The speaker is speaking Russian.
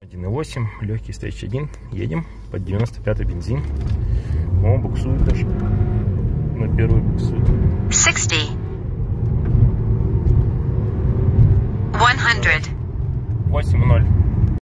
1.8, легкий Stage 1. Едем под 95 бензин. О, буксует даже. На первый буксует. 60. 100. 8.0.